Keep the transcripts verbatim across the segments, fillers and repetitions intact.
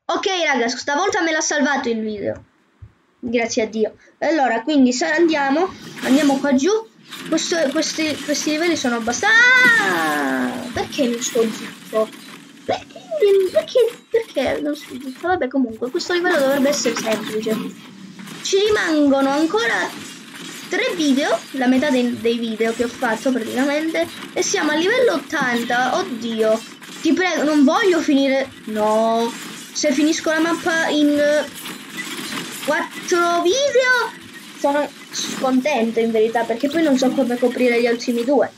Ok raga, stavolta me l'ha salvato il video. Grazie a Dio. Allora, quindi se andiamo, andiamo qua giù. Questo, questi, questi livelli sono abbastanza... Ah, perché non sto zitto? Perché, perché, perché non sto zitto? Vabbè, comunque, questo livello dovrebbe essere semplice. Ci rimangono ancora tre video, la metà dei, dei video che ho fatto praticamente, e siamo a livello ottanta. Oddio, ti prego, non voglio finire... No, se finisco la mappa in quattro video sono scontento in verità, perché poi non so come coprire gli ultimi due.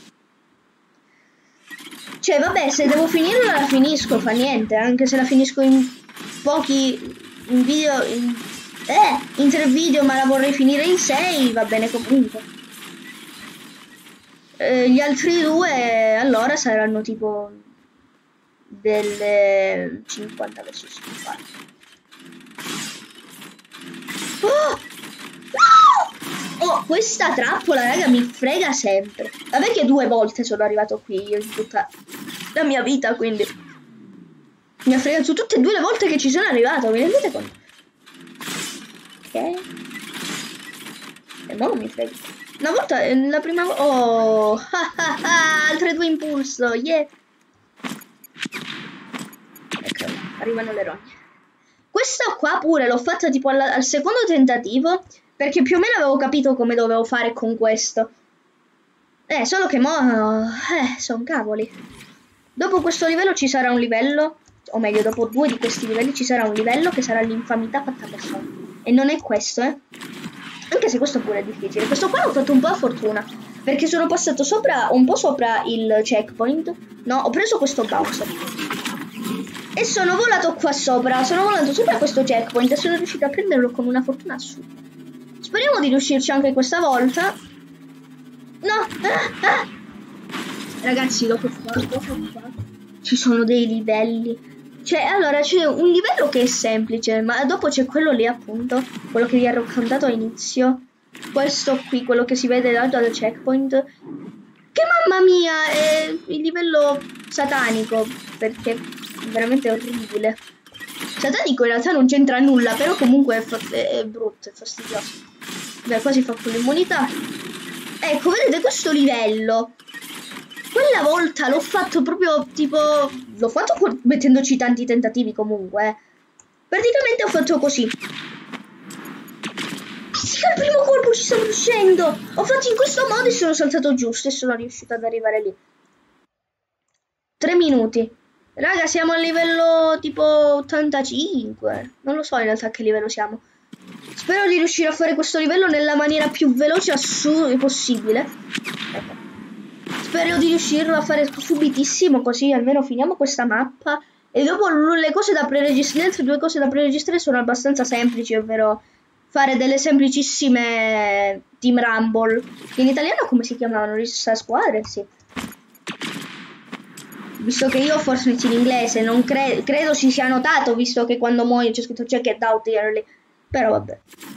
Cioè vabbè, se devo finirla la finisco, fa niente, anche se la finisco in pochi in video, in, eh, in tre video, ma la vorrei finire in sei, va bene comunque. Eh, gli altri due allora saranno tipo del cinquanta versus cinquanta. Oh! No! Oh, questa trappola, raga, mi frega sempre. Vabbè che due volte sono arrivato qui io in tutta la mia vita, quindi mi ha fregato su tutte e due le volte che ci sono arrivato, vi rendete conto? Ok. E mo non mi frega. Una volta, la prima volta... Oh! Altre due impulso, yeah! Ecco, arrivano le rogne. Questa qua pure l'ho fatta tipo al, al secondo tentativo, perché più o meno avevo capito come dovevo fare con questo. Eh, solo che mo... Eh, son cavoli. Dopo questo livello ci sarà un livello, o meglio, dopo due di questi livelli ci sarà un livello che sarà l'infamità fatta persona. E non è questo, eh. Anche se questo pure è difficile. Questo qua l'ho fatto un po' a fortuna, perché sono passato sopra, un po' sopra il checkpoint. No, ho preso questo bouncer. E sono volato qua sopra, sono volato sopra questo checkpoint e sono riuscito a prenderlo con una fortuna assurda. Speriamo di riuscirci anche questa volta. No! Ah, ah. Ragazzi, dopo qua, dopo qua ci sono dei livelli. Cioè, allora, c'è un livello che è semplice, ma dopo c'è quello lì, appunto, quello che vi ho raccontato all'inizio. Questo qui, quello che si vede dal checkpoint. Che mamma mia, è il livello satanico, perché è veramente orribile. Satanico in realtà non c'entra nulla, però comunque è, è, è brutto, è fastidioso. Beh, qua si fa con l'immunità. Ecco, vedete questo livello? Quella volta l'ho fatto proprio tipo... L'ho fatto mettendoci tanti tentativi comunque. Eh. Praticamente ho fatto così. Sì, al primo colpo ci stavo riuscendo. Ho fatto in questo modo e sono saltato giusto e sono riuscito ad arrivare lì. Tre minuti. Raga, siamo a livello tipo ottantacinque. Non lo so in realtà a che livello siamo. Spero di riuscire a fare questo livello nella maniera più veloce possibile. Ecco. Spero di riuscirlo a fare subitissimo, così almeno finiamo questa mappa. E dopo le cose da preregistrare, le altre due cose da preregistrare sono abbastanza semplici, ovvero fare delle semplicissime Team Rumble. In italiano come si chiamavano? Rissa squadre? Sì. Visto che io ho Fortnite in inglese, non cre credo si sia notato, visto che quando muoio c'è scritto check it out early. Però vabbè.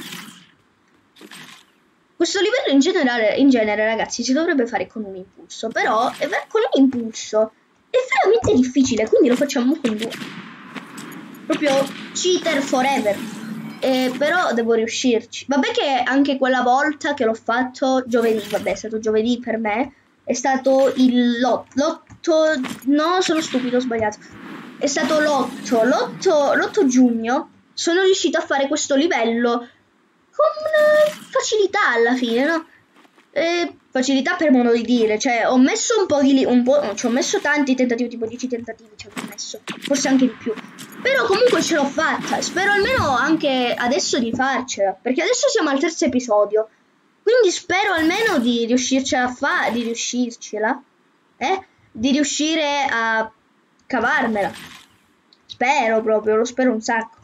Questo livello in generale, in genere, ragazzi, si dovrebbe fare con un impulso. Però è con un impulso è veramente difficile, quindi lo facciamo con due. Proprio cheater forever. Eh, però devo riuscirci. Vabbè che anche quella volta che l'ho fatto giovedì, vabbè, è stato giovedì per me. È stato il l'otto. No, sono stupido, ho sbagliato. È stato l'otto. L'otto giugno sono riuscito a fare questo livello con facilità alla fine, no? Eh, facilità per modo di dire, cioè ho messo un po' di un po', ci ho messo tanti tentativi, tipo dieci tentativi ci ho messo, forse anche di più. Però comunque ce l'ho fatta, spero almeno anche adesso di farcela, perché adesso siamo al terzo episodio. Quindi spero almeno di riuscircela a fare, di riuscircela, eh? Di riuscire a cavarmela. Spero proprio, lo spero un sacco.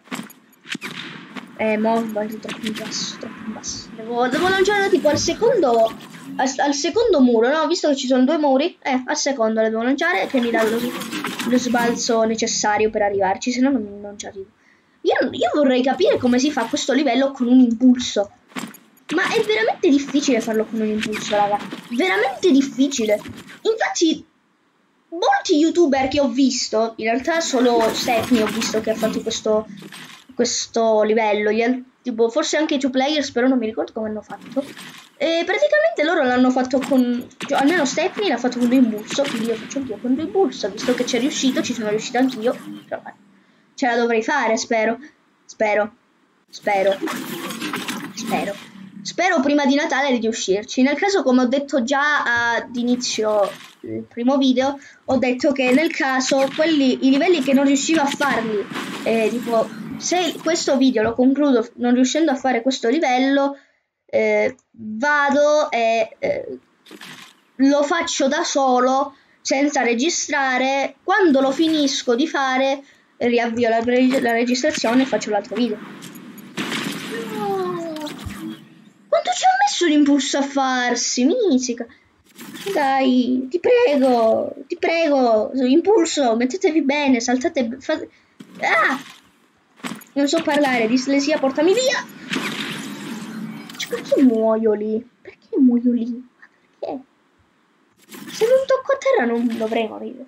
Eh, mo vado troppo in basso, troppo in basso. Devo, devo lanciare tipo al secondo, al, al secondo muro, no? Visto che ci sono due muri, eh, al secondo le devo lanciare, che mi dà lo, lo sbalzo necessario per arrivarci, se no non, non ci arrivo. Io, io vorrei capire come si fa questo livello con un impulso. Ma è veramente difficile farlo con un impulso, raga. Veramente difficile. Infatti, molti youtuber che ho visto, in realtà solo Stephanie ho visto che ha fatto questo, questo livello, gli al- tipo, forse anche i two players, però non mi ricordo come hanno fatto. E praticamente loro l'hanno fatto con, cioè, almeno Stephanie l'ha fatto con due impulso, quindi io faccio anch'io con due impulso, visto che c'è riuscito, ci sono riuscita anch'io, però, eh, ce la dovrei fare, spero, spero, spero, spero, spero prima di Natale di riuscirci. Nel caso, come ho detto già ad inizio del primo video, ho detto che nel caso quelli, i livelli che non riuscivo a farli, eh, tipo, se questo video lo concludo non riuscendo a fare questo livello, Eh, vado e eh, lo faccio da solo senza registrare. Quando lo finisco di fare, riavvio la, la registrazione e faccio l'altro video. No. Quanto ci ha messo l'impulso a farsi? Misica. Dai, ti prego, ti prego, impulso, mettetevi bene, saltate. Fate... Ah! Non so parlare, dislessia, portami via. Perché muoio lì? Perché muoio lì? Ma perché? Se non tocco a terra non dovrei morire.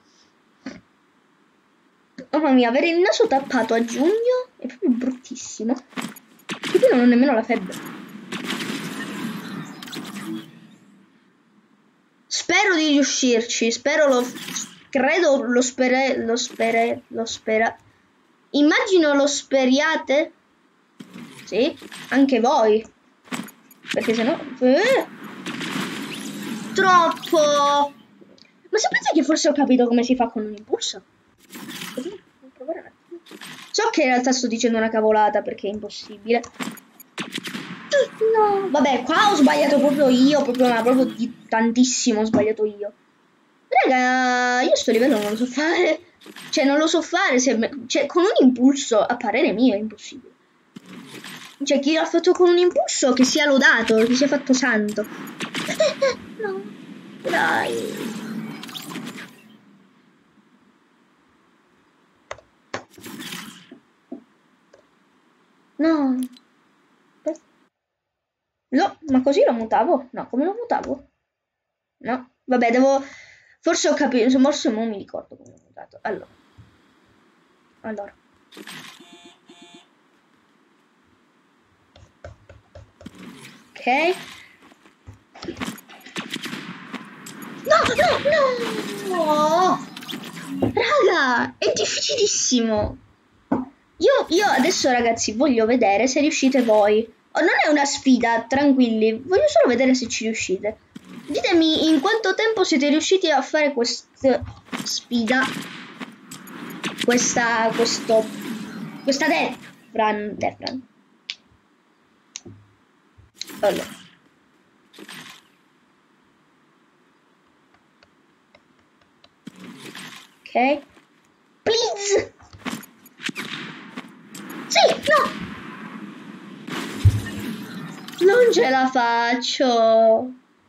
Mamma mia, avere il naso tappato a giugno è proprio bruttissimo. E poi non ho nemmeno la febbre. Spero di riuscirci, spero lo... credo lo spere... lo spere... lo spera... Immagino lo speriate. Sì, anche voi. Perché sennò... Eh, troppo! Ma sapete che forse ho capito come si fa con un impulso? Provare un attimo. So che in realtà sto dicendo una cavolata perché è impossibile. No, vabbè, qua ho sbagliato proprio io, proprio, ma proprio di tantissimo ho sbagliato io. Raga, io sto livello non lo so fare. Cioè, non lo so fare, se me... cioè, con un impulso, a parere mio, è impossibile. Cioè, chi l'ha fatto con un impulso, che sia lodato, che sia fatto santo. No, dai. No. No, ma così lo mutavo? No, come lo mutavo? No, vabbè, devo... Forse ho capito, forse non mi ricordo come l'ho mutato. Allora. Allora. Ok. No, no, no! No! Raga, è difficilissimo. Io, io adesso, ragazzi, voglio vedere se riuscite voi. Oh, non è una sfida, tranquilli. Voglio solo vedere se ci riuscite. Ditemi in quanto tempo siete riusciti a fare questa sfida. Questa, questo, questa Death Run. Death Run. Allora. Ok. Please. Sì, no. Non ce la faccio.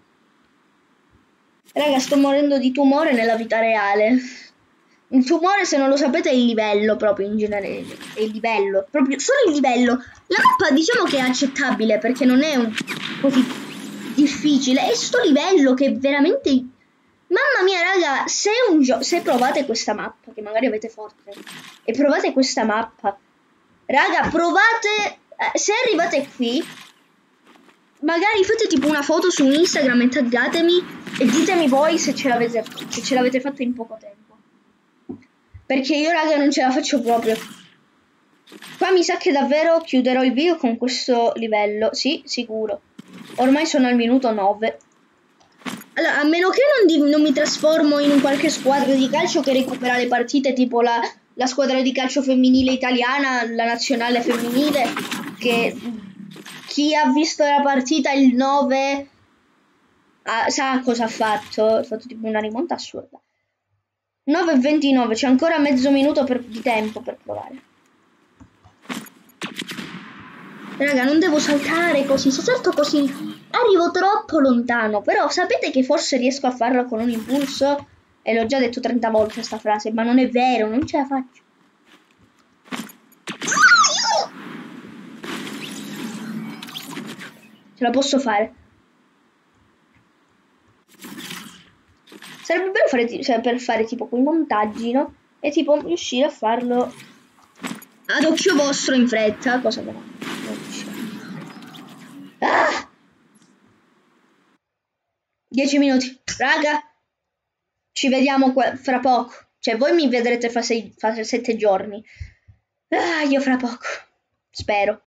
Raga, sto morendo di tumore nella vita reale. Il tumore, se non lo sapete, è il livello proprio in genere. È il livello. Proprio solo il livello. La mappa diciamo che è accettabile perché non è un così difficile. È sto livello che veramente... Mamma mia, raga, se un gioco... Se provate questa mappa, che magari avete forte, e provate questa mappa, raga, provate... Eh, se arrivate qui, magari fate tipo una foto su Instagram e taggatemi e ditemi voi se ce l'avete se ce l'avete fatto in poco tempo. Perché io, raga, non ce la faccio proprio. Qua mi sa che davvero chiuderò il video con questo livello. Sì, sicuro. Ormai sono al minuto nove. Allora, a meno che non, di, non mi trasformo in un qualche squadra di calcio che recupera le partite, tipo la, la squadra di calcio femminile italiana, la nazionale femminile, che chi ha visto la partita il nove ah, sa cosa ha fatto. Ha fatto tipo una rimonta assurda. nove e ventinove, c'è ancora mezzo minuto per, di tempo per provare. Raga, non devo saltare così, se salto così arrivo troppo lontano, però sapete che forse riesco a farlo con un impulso? E l'ho già detto trenta volte questa frase, ma non è vero, non ce la faccio. Ce la posso fare. Sarebbe bello fare, cioè, per fare tipo quei montaggi, no? E tipo riuscire a farlo ad occhio vostro in fretta, cosa che no. Non riuscirò. Ah! Dieci minuti. Raga, ci vediamo qua fra poco. Cioè, voi mi vedrete fra, sei, fra sette giorni. Ah, io fra poco. Spero.